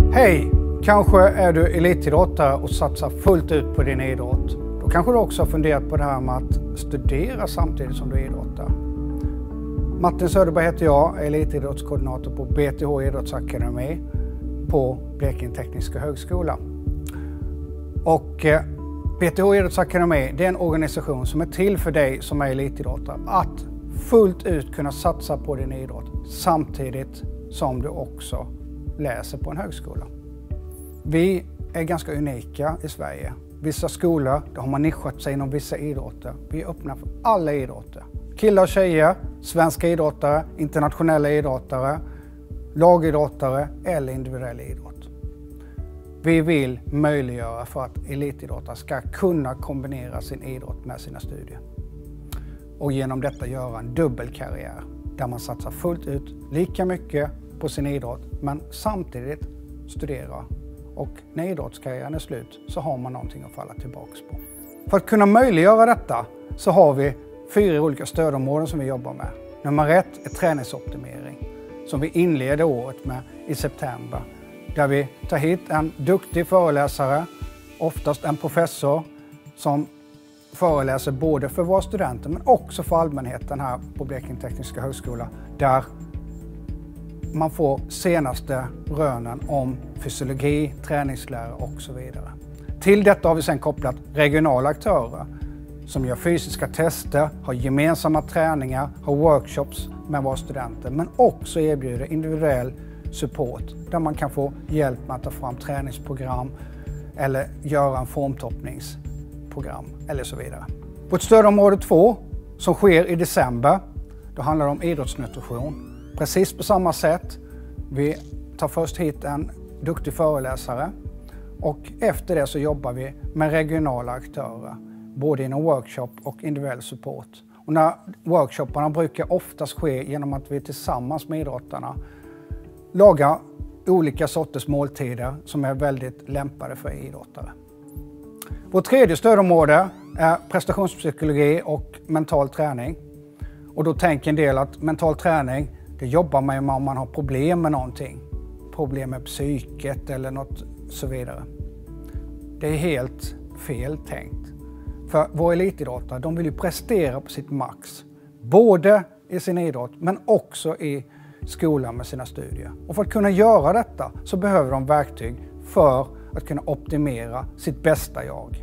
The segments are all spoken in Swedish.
Hej! Kanske är du elitidrottare och satsar fullt ut på din idrott. Då kanske du också har funderat på det här med att studera samtidigt som du idrottar. Martin Söderberg heter jag, elitidrottskoordinator på BTH Idrottsakademi på Blekinge Tekniska Högskola. Och BTH Idrottsakademi, det är en organisation som är till för dig som är elitidrottare att fullt ut kunna satsa på din idrott samtidigt som du också läser på en högskola. Vi är ganska unika i Sverige. Vissa skolor, där har man nischat sig inom vissa idrotter. Vi är öppna för alla idrotter. Killar och tjejer, svenska idrottare, internationella idrottare, lagidrottare eller individuell idrott. Vi vill möjliggöra för att elitidrottare ska kunna kombinera sin idrott med sina studier. Och genom detta göra en dubbelkarriär där man satsar fullt ut lika mycket på sin idrott men samtidigt studera. Och när idrottskarriären är slut så har man någonting att falla tillbaka på. För att kunna möjliggöra detta så har vi 4 olika stödområden som vi jobbar med. Nummer 1 är träningsoptimering som vi inleder året med i september. Där vi tar hit en duktig föreläsare, oftast en professor som föreläser både för våra studenter men också för allmänheten här på Blekinge Tekniska Högskola. Där man får senaste rönen om fysiologi, träningslära och så vidare. Till detta har vi sedan kopplat regionala aktörer som gör fysiska tester, har gemensamma träningar, har workshops med våra studenter men också erbjuder individuell support där man kan få hjälp med att ta fram träningsprogram eller göra en formtoppningsprogram eller så vidare. På ett stödområde 2 som sker i december, då handlar det om idrottsnutrition. Precis på samma sätt. Vi tar först hit en duktig föreläsare och efter det så jobbar vi med regionala aktörer. Både inom workshop och individuell support. Och när workshopparna brukar oftast ske genom att vi tillsammans med idrottarna lagar olika sorters måltider som är väldigt lämpade för idrottare. Vårt tredje stödområde är prestationspsykologi och mental träning. Och då tänker en del att mental träning, det jobbar man med om man har problem med någonting. Problem med psyket eller något så vidare. Det är helt fel tänkt. För våra elitidrottare, de vill ju prestera på sitt max. Både i sin idrott men också i skolan med sina studier. Och för att kunna göra detta så behöver de verktyg för att kunna optimera sitt bästa jag.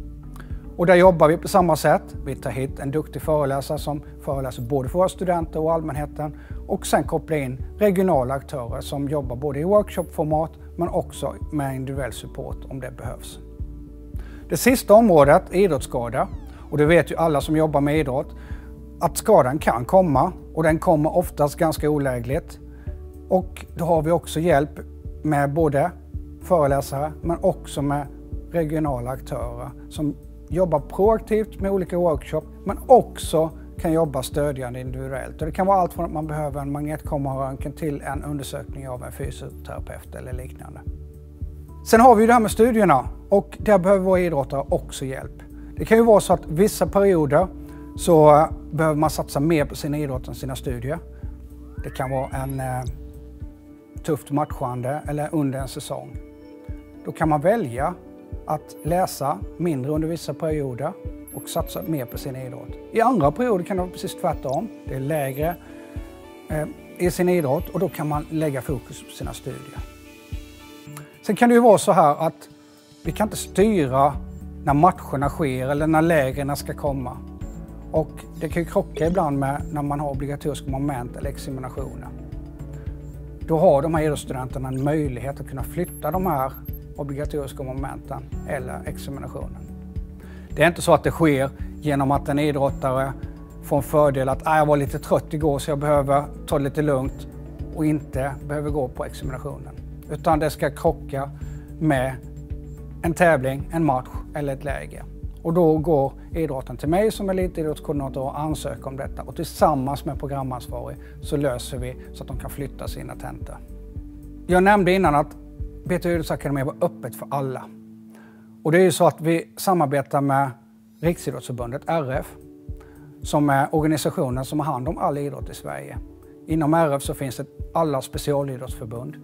Och där jobbar vi på samma sätt. Vi tar hit en duktig föreläsare som föreläser både för våra studenter och allmänheten. Och sen kopplar in regionala aktörer som jobbar både i workshopformat men också med individuell support om det behövs. Det sista området är idrottsskada. Och det vet ju alla som jobbar med idrott att skadan kan komma och den kommer oftast ganska olägligt. Och då har vi också hjälp med både föreläsare men också med regionala aktörer som jobbar proaktivt med olika workshop men också kan jobba stödjande individuellt. Och det kan vara allt från att man behöver en magnetkammararöntgen till en undersökning av en fysioterapeut eller liknande. Sen har vi det här med studierna och där behöver våra idrottare också hjälp. Det kan ju vara så att vissa perioder så behöver man satsa mer på sin idrott än sina studier. Det kan vara en tufft matchande eller under en säsong. Då kan man välja att läsa mindre under vissa perioder och satsa mer på sin idrott. I andra perioder kan det vara precis tvärtom. Det är lägre i sin idrott och då kan man lägga fokus på sina studier. Sen kan det ju vara så här att vi kan inte styra när matcherna sker eller när lägren ska komma. Och det kan ju krocka ibland med när man har obligatoriska moment eller examinationer. Då har de här idrottsstudenterna en möjlighet att kunna flytta de här obligatoriska momenten eller examinationen. Det är inte så att det sker genom att en idrottare får en fördel att jag var lite trött igår så jag behöver ta det lite lugnt och inte behöver gå på examinationen. Utan det ska krocka med en tävling, en match eller ett läge. Och då går idrotten till mig som elitidrottskoordinator och ansöker om detta. Och tillsammans med programansvarig så löser vi så att de kan flytta sina tentor. Jag nämnde innan att BTH Idrottsakademi var öppet för alla. Och det är ju så att vi samarbetar med Riksidrottsförbundet, RF, som är organisationen som har hand om all idrott i Sverige. Inom RF så finns det alla specialidrottsförbund.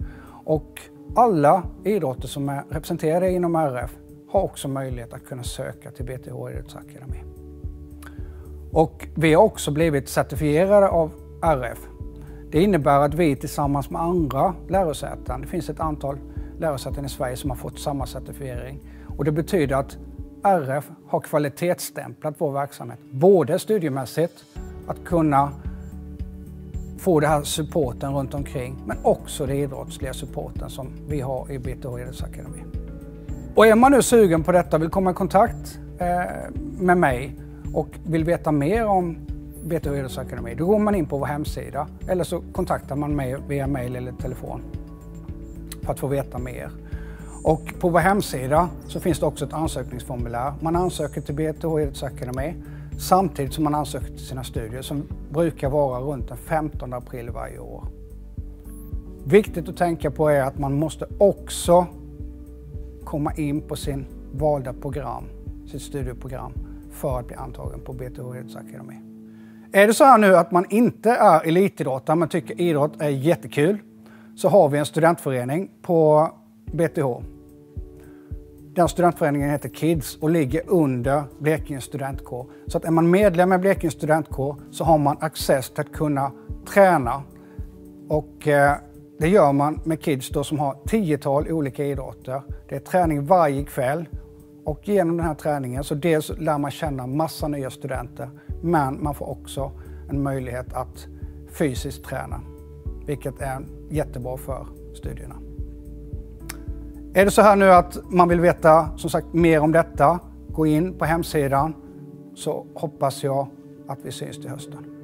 Och alla idrotter som är representerade inom RF har också möjlighet att kunna söka till BTH Idrottsakademi. Och vi har också blivit certifierade av RF. Det innebär att vi tillsammans med andra lärosäten, det finns ett antal lärosäten i Sverige som har fått samma certifiering. Och det betyder att RF har kvalitetsstämplat vår verksamhet, både studiemässigt, att kunna få den här supporten runt omkring, men också den idrottsliga supporten som vi har i BTH Idrottsakademi. Och är man nu sugen på detta, vill komma i kontakt med mig och vill veta mer om BTH Idrottsakademi, då går man in på vår hemsida eller så kontaktar man mig via mail eller telefon för att få veta mer. Och på vår hemsida så finns det också ett ansökningsformulär. Man ansöker till BTH Idrottsakademi samtidigt som man ansöker till sina studier som brukar vara runt den 15 april varje år. Viktigt att tänka på är att man måste också komma in på sin valda program, sitt studieprogram, för att bli antagen på BTH Idrottsakademi. Är det så här nu att man inte är elitidrottare men tycker idrott är jättekul, så har vi en studentförening på BTH. Den studentföreningen heter KIDS och ligger under Blekinge studentkår. Så att är man medlem i Blekinge studentkår så har man access till att kunna träna. Och det gör man med KIDS då, som har 10-tal olika idrotter. Det är träning varje kväll. Och genom den här träningen så dels lär man känna massa nya studenter, men man får också en möjlighet att fysiskt träna, vilket är jättebra för studierna. Är det så här nu att man vill veta som sagt mer om detta, gå in på hemsidan, så hoppas jag att vi syns till hösten.